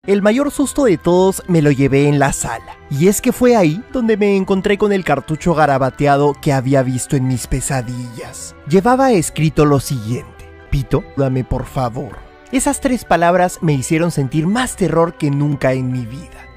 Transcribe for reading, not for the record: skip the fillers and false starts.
El mayor susto de todos me lo llevé en la sala, y es que fue ahí donde me encontré con el cartucho garabateado que había visto en mis pesadillas. Llevaba escrito lo siguiente: Pito, dame por favor. Esas 3 palabras me hicieron sentir más terror que nunca en mi vida.